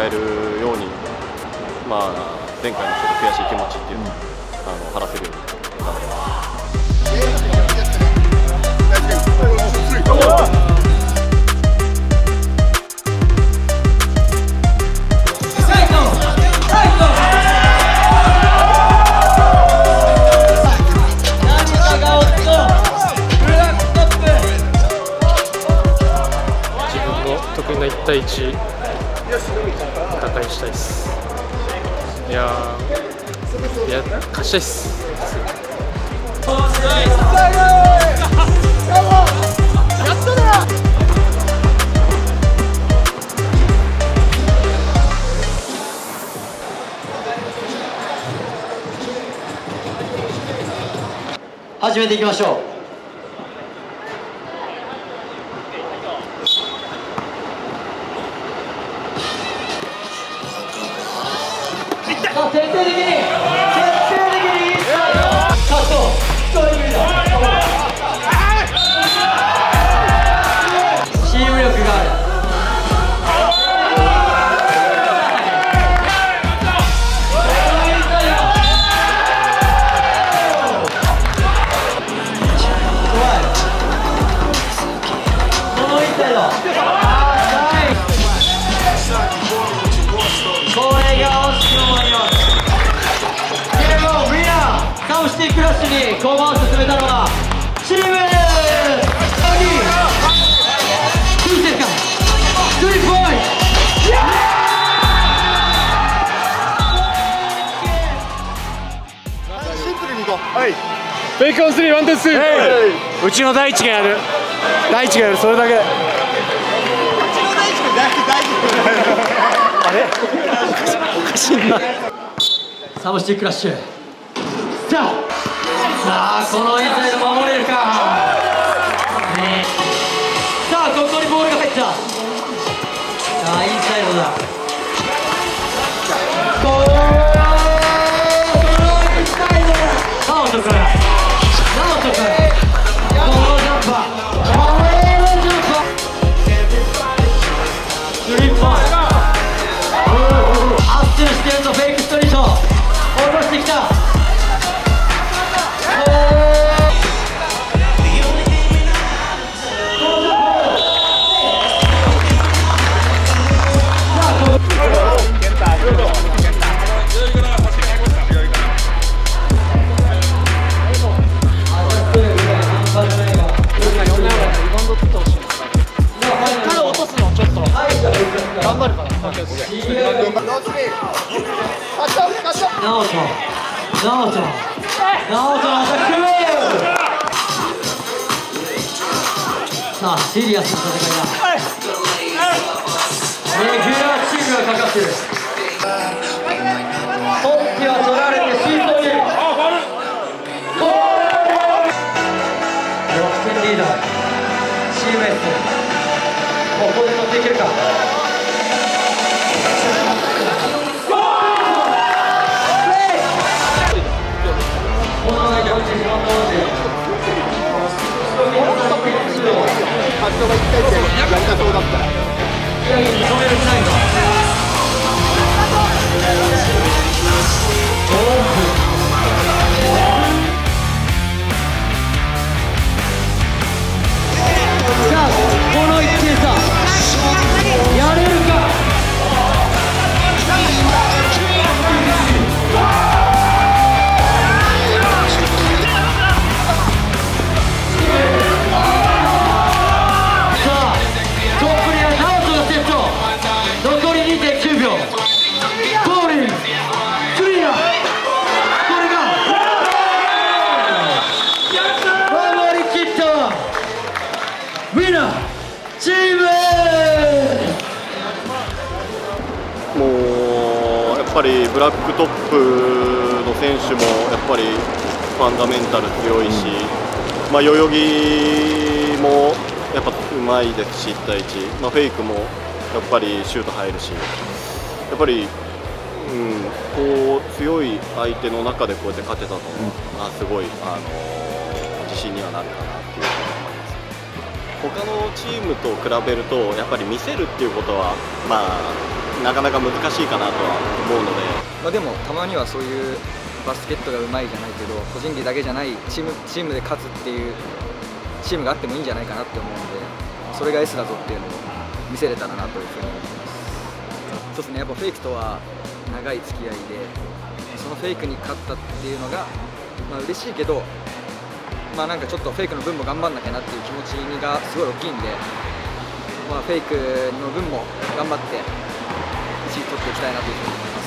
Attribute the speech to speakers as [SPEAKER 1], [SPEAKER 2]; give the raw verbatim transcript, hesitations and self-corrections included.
[SPEAKER 1] えるように、まあ、前回のちょっと悔しい気持ちっていうのを、あの晴らせるように頑張ります。
[SPEAKER 2] 得意ないち対いち打開したいです。いやー、いや勝ちたいっす。やったな。
[SPEAKER 3] 始めていきましょう。徹底的に徹底的にカットストーリーだ。チーム力がある。このインサイドこれが惜しくも間に合わない。サムシティクラッシュに後半を進めたのはチームサギー。いいですか、スリーポイント。
[SPEAKER 4] シンプルにいこう。はい、
[SPEAKER 2] フェイクオンスリーワンツースリー。うちの大地がやる、大地がやる、それだけ。うちの
[SPEAKER 4] 大地君大事大事。
[SPEAKER 2] あれおかしいな。
[SPEAKER 3] サムシティクラッシュ。さあ、さあこのインサイド守れるか、ね、さあここにボールが入った。さあインサイドだ。このインサイドだ。ナオトからナオトからこのジャンパーこのジャンパースリーポイント。アッシュしてるとフェイクストリート落としてきた。ナオト、ナオト、ナオトのアタック。さあシリアスな戦いだ。レギュラーチームがかかってる。取っては取られてシーソーにろくてんリードチーム S。 ここで取っていけるか。
[SPEAKER 4] 人がいっかいでやりたそうだったら
[SPEAKER 3] 認めるないの。さあこのいってん差やれるか。チーム
[SPEAKER 1] もうやっぱりブラックトップの選手もやっぱりファンダメンタル強いし、まあ、代々木もやっぱうまいですしいち対いち、まあ、フェイクもやっぱりシュート入るし、やっぱり、うん、こう強い相手の中でこうやって勝てたのは、うん、すごい、あの自信にはなるかなっていうふうに思います。他のチームと比べるとやっぱり見せるっていうことはまあなかなか難しいかなとは思うので、
[SPEAKER 5] まあ、でもたまにはそういうバスケットがうまいじゃないけど個人技だけじゃないチームチームで勝つっていうチームがあってもいいんじゃないかなって思うので、それが S だぞっていうのを見せれたらなというふうに思ってます。そうですね、やっぱフェイクとは長い付き合いで、そのフェイクに勝ったっていうのが、まあ嬉しいけど、まあなんかちょっとフェイクの分も頑張んなきゃなっていう気持ちがすごい大きいんで、まあフェイクの分も頑張っていちい取っていきたいなというふうに思います。